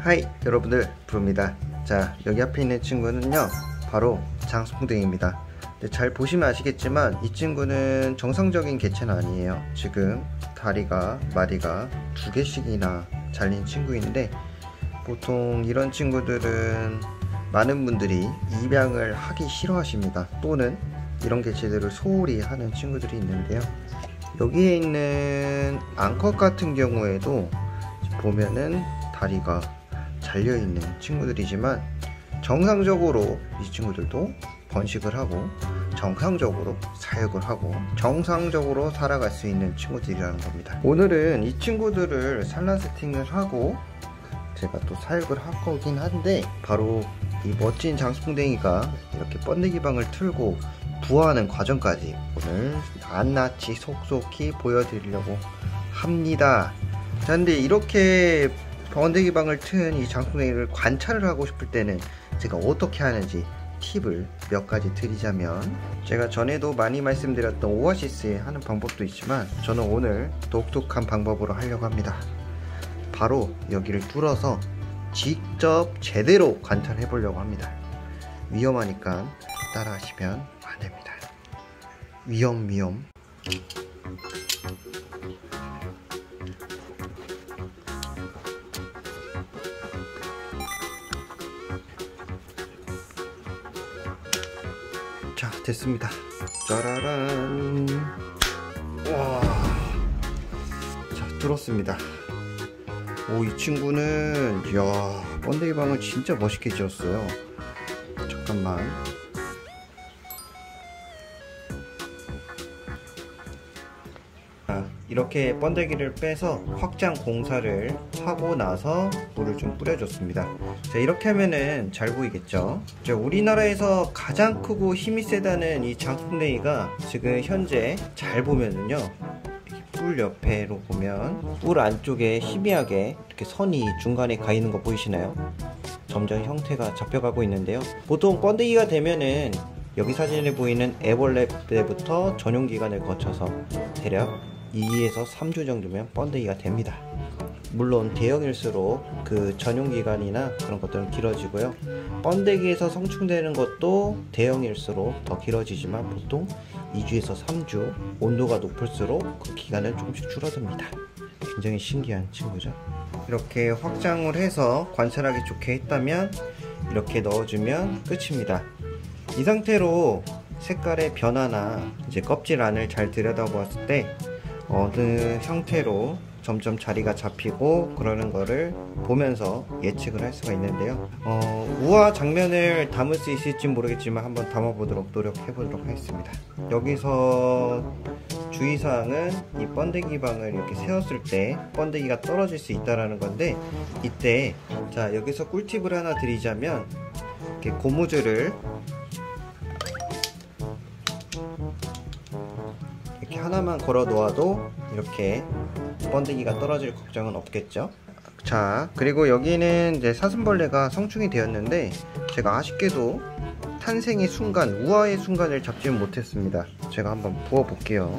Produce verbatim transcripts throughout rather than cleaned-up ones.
하이 여러분들, 부릅니다. 자, 여기 앞에 있는 친구는요 바로 장수풍뎅이입니다. 잘 보시면 아시겠지만 이 친구는 정상적인 개체는 아니에요. 지금 다리가 마리가 두 개씩이나 잘린 친구인데, 보통 이런 친구들은 많은 분들이 입양을 하기 싫어하십니다. 또는 이런 개체들을 소홀히 하는 친구들이 있는데요, 여기에 있는 앙컷 같은 경우에도 보면은 다리가 잘려있는 친구들이지만 정상적으로 이 친구들도 번식을 하고 정상적으로 사육을 하고 정상적으로 살아갈 수 있는 친구들이라는 겁니다. 오늘은 이 친구들을 산란 세팅을 하고 제가 또 사육을 할 거긴 한데, 바로 이 멋진 장수풍뎅이가 이렇게 번데기 방을 틀고 부화하는 과정까지 오늘 낱낱이 속속히 보여드리려고 합니다. 자, 근데 이렇게 번데기 방을 튼 이 장수풍뎅이를 관찰을 하고 싶을 때는 제가 어떻게 하는지 팁을 몇 가지 드리자면, 제가 전에도 많이 말씀드렸던 오아시스에 하는 방법도 있지만 저는 오늘 독특한 방법으로 하려고 합니다. 바로 여기를 뚫어서 직접 제대로 관찰해 보려고 합니다. 위험하니까 따라하시면 안 됩니다. 위험 위험. 자, 됐습니다. 짜라란. 와, 자, 뚫었습니다. 오, 이 친구는 이야, 번데기 방을 진짜 멋있게 지었어요. 잠깐만. 아, 이렇게 번데기를 빼서 확장 공사를 하고 나서 물을 좀 뿌려줬습니다. 자, 이렇게 하면은 잘 보이겠죠? 자, 우리나라에서 가장 크고 힘이 세다는 이 장수풍뎅이가 지금 현재 잘 보면은요, 뿔 옆에로 보면 뿔 안쪽에 희미하게 이렇게 선이 중간에 가 있는 거 보이시나요? 점점 형태가 잡혀가고 있는데요, 보통 번데기가 되면은 여기 사진에 보이는 애벌레 때부터 전용기간을 거쳐서 대략 이에서 삼 주 정도면 번데기가 됩니다. 물론 대형일수록 그 전용기간이나 그런 것들은 길어지고요, 번데기에서 성충되는 것도 대형일수록 더 길어지지만 보통 이 주에서 삼 주, 온도가 높을수록 그 기간은 조금씩 줄어듭니다. 굉장히 신기한 친구죠. 이렇게 확장을 해서 관찰하기 좋게 했다면 이렇게 넣어주면 끝입니다. 이 상태로 색깔의 변화나 이제 껍질 안을 잘 들여다보았을 때 어느 형태로 점점 자리가 잡히고 그러는 거를 보면서 예측을 할 수가 있는데요, 어, 우화 장면을 담을 수 있을지 모르겠지만 한번 담아보도록 노력해 보도록 하겠습니다. 여기서 주의사항은 이 번데기 방을 이렇게 세웠을 때 번데기가 떨어질 수 있다는 건데, 이때 자, 여기서 꿀팁을 하나 드리자면, 이렇게 고무줄을 이렇게 하나만 걸어 놓아도 이렇게 번데기가 떨어질 걱정은 없겠죠. 자, 그리고 여기는 이제 사슴벌레가 성충이 되었는데 제가 아쉽게도 탄생의 순간, 우화의 순간을 잡지 못했습니다. 제가 한번 부어 볼게요.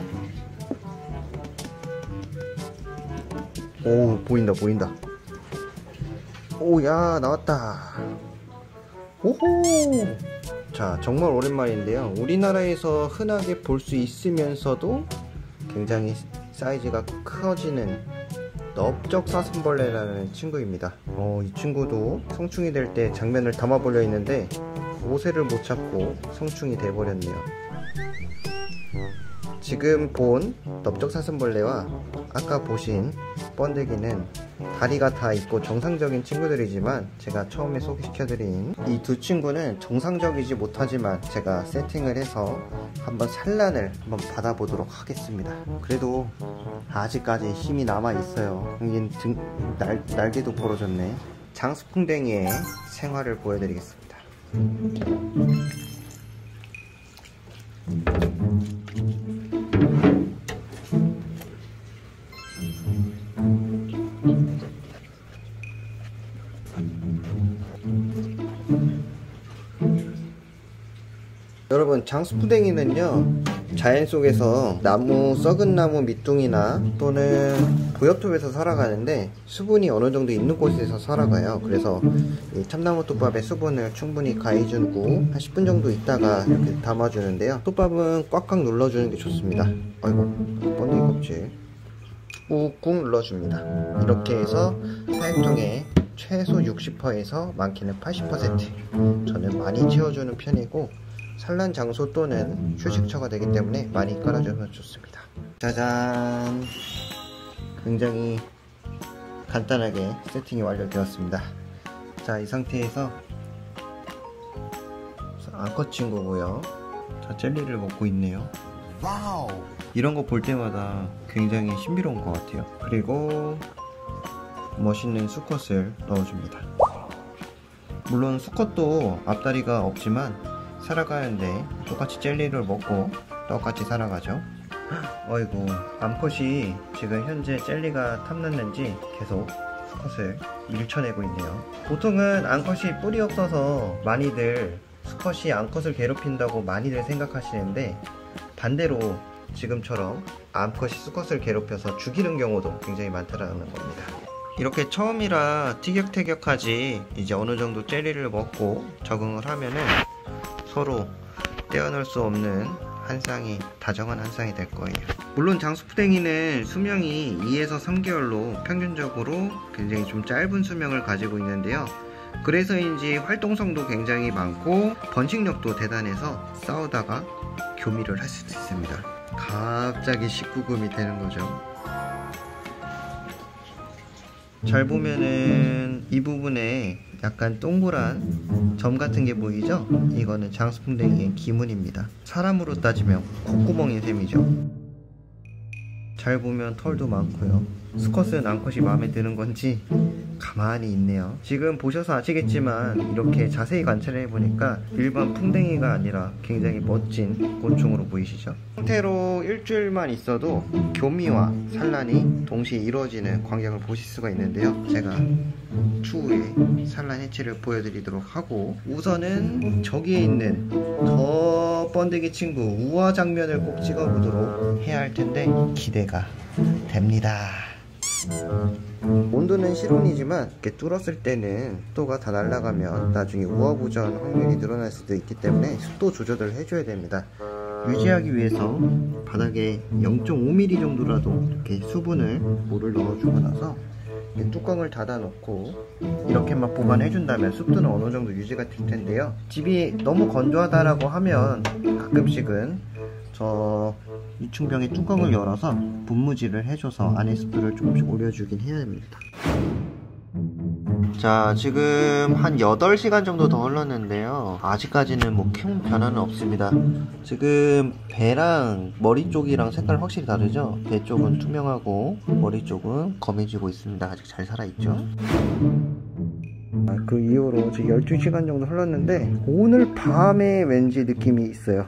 오, 보인다 보인다. 오, 야, 나왔다. 오호. 자, 정말 오랜만인데요, 우리나라에서 흔하게 볼 수 있으면서도 굉장히 사이즈가 커지는 넓적 사슴벌레라는 친구입니다. 어, 이 친구도 성충이 될 때 장면을 담아 보려 했는데 모세를 못 찾고 성충이 돼 버렸네요. 지금 본 넓적 사슴벌레와 아까 보신 번데기는 다리가 다 있고 정상적인 친구들이지만, 제가 처음에 소개시켜드린 이 두 친구는 정상적이지 못하지만 제가 세팅을 해서 한번 산란을 한번 받아보도록 하겠습니다. 그래도 아직까지 힘이 남아있어요. 여긴 등, 날, 날개도 벌어졌네. 장수풍뎅이의 생활을 보여드리겠습니다. 여러분, 장수풍뎅이는요 자연 속에서 나무, 썩은 나무 밑둥이나 또는 보엽톱에서 살아가는데 수분이 어느 정도 있는 곳에서 살아가요. 그래서 이 참나무 톱밥에 수분을 충분히 가해주고 한 십 분 정도 있다가 이렇게 담아주는데요. 톱밥은 꽉꽉 눌러주는 게 좋습니다. 아이고, 번데기 껍질 꾹꾹 눌러줍니다. 이렇게 해서 사육통에 최소 육십 퍼센트에서 많게는 팔십 퍼센트 저는 많이 채워주는 편이고, 산란 장소 또는 휴식처가 되기 때문에 많이 깔아주면 좋습니다. 짜잔! 굉장히 간단하게 세팅이 완료되었습니다. 자, 이 상태에서 암컷 친구고요. 자, 젤리를 먹고 있네요. 와우! 이런 거 볼 때마다 굉장히 신비로운 것 같아요. 그리고 멋있는 수컷을 넣어줍니다. 물론 수컷도 앞다리가 없지만 살아가는데 똑같이 젤리를 먹고 똑같이 살아가죠. 어이구, 암컷이 지금 현재 젤리가 탐났는지 계속 수컷을 밀쳐내고 있네요. 보통은 암컷이 뿔이 없어서 많이들 수컷이 암컷을 괴롭힌다고 많이들 생각하시는데, 반대로 지금처럼 암컷이 수컷을 괴롭혀서 죽이는 경우도 굉장히 많다라는 겁니다. 이렇게 처음이라 티격태격하지 이제 어느 정도 젤리를 먹고 적응을 하면은 서로 떼어낼 수 없는 한 쌍이, 다정한 한 쌍이 될 거예요. 물론 장수풍뎅이는 수명이 이에서 삼 개월로 평균적으로 굉장히 좀 짧은 수명을 가지고 있는데요. 그래서인지 활동성도 굉장히 많고 번식력도 대단해서 싸우다가 교미를 할 수도 있습니다. 갑자기 십구 금이 되는 거죠. 잘 보면은 이 부분에 약간 동그란 점 같은 게 보이죠? 이거는 장수풍뎅이의 기문입니다. 사람으로 따지면 콧구멍인 셈이죠. 잘 보면 털도 많고요. 수컷은 암컷이 마음에 드는 건지 가만히 있네요. 지금 보셔서 아시겠지만 이렇게 자세히 관찰을 해보니까 일반 풍뎅이가 아니라 굉장히 멋진 곤충으로 보이시죠? 상태로 일주일만 있어도 교미와 산란이 동시에 이루어지는 광경을 보실 수가 있는데요. 제가 추후에 산란 해체를 보여드리도록 하고, 우선은 저기에 있는 저 번데기 친구 우아 장면을 꼭 찍어보도록 해야 할 텐데 기대가 됩니다. 온도는 실온이지만 이렇게 뚫었을 때는 습도가 다 날아가면 나중에 우아보전 확률이 늘어날 수도 있기 때문에 습도 조절을 해줘야 됩니다. 유지하기 위해서 바닥에 영 점 오 밀리미터 정도라도 이렇게 수분을 물을 넣어주고 나서 뚜껑을 닫아 놓고 이렇게만 보관해준다면 습도는 어느 정도 유지가 될 텐데요. 집이 너무 건조하다라고 하면 가끔씩은 저 유충병의 뚜껑을 열어서 분무질을 해줘서 안에 습도를 조금씩 올려주긴 해야 됩니다. 자, 지금 한 여덟 시간 정도 더 흘렀는데요. 아직까지는 뭐 큰 변화는 없습니다. 지금 배랑 머리 쪽이랑 색깔 확실히 다르죠? 배 쪽은 투명하고 머리 쪽은 검해지고 있습니다. 아직 잘 살아있죠? 그 이후로 지금 열두 시간 정도 흘렀는데 오늘 밤에 왠지 느낌이 있어요.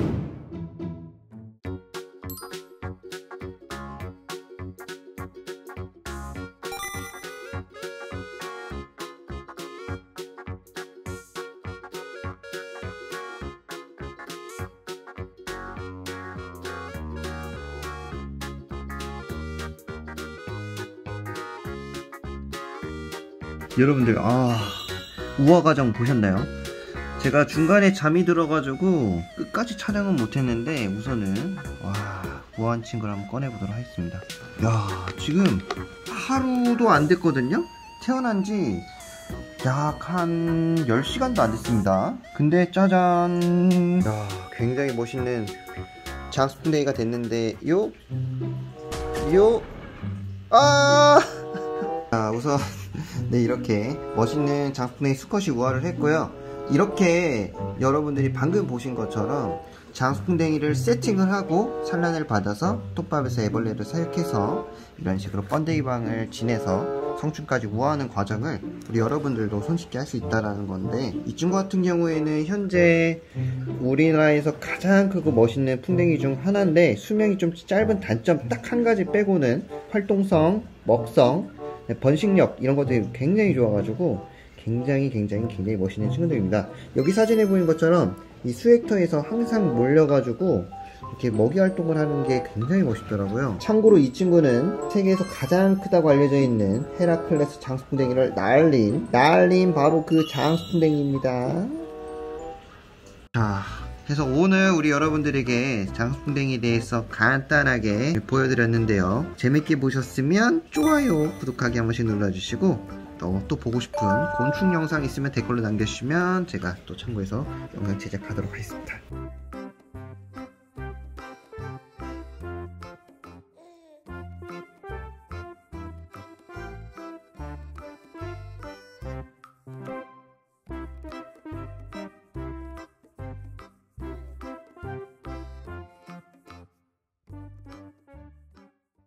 여러분들, 아, 우아 과정 보셨나요? 제가 중간에 잠이 들어가지고 끝까지 촬영은 못했는데 우선은 와, 우아한 친구를 한번 꺼내보도록 하겠습니다. 야, 지금 하루도 안 됐거든요? 태어난 지 약 한 열 시간도 안 됐습니다. 근데 짜잔, 야, 굉장히 멋있는 장수풍뎅이가 됐는데 요? 요? 아! 자, 우선 네, 이렇게 멋있는 장수풍뎅이 수컷이 우아를 했고요. 이렇게 여러분들이 방금 보신 것처럼 장수풍뎅이를 세팅을 하고 산란을 받아서 톱밥에서 애벌레를 사육해서 이런 식으로 번데기방을 지내서 성충까지 우아하는 과정을 우리 여러분들도 손쉽게 할 수 있다는 건데, 이 친구 같은 경우에는 현재 우리나라에서 가장 크고 멋있는 풍뎅이 중 하나인데 수명이 좀 짧은 단점 딱 한 가지 빼고는 활동성, 먹성, 번식력 이런 것들이 굉장히 좋아가지고 굉장히 굉장히 굉장히 멋있는 친구들입니다. 여기 사진에 보이는 것처럼 이 수액터에서 항상 몰려가지고 이렇게 먹이 활동을 하는 게 굉장히 멋있더라고요. 참고로 이 친구는 세계에서 가장 크다고 알려져 있는 헤라클레스 장수풍뎅이를 날린 날린 바로 그 장수풍뎅이입니다. 자, 그래서 오늘 우리 여러분들에게 장수풍뎅이에 대해서 간단하게 보여드렸는데요. 재밌게 보셨으면 좋아요, 구독하기 한 번씩 눌러주시고 또, 또 보고 싶은 곤충 영상 있으면 댓글로 남겨주시면 제가 또 참고해서 영상 제작하도록 하겠습니다.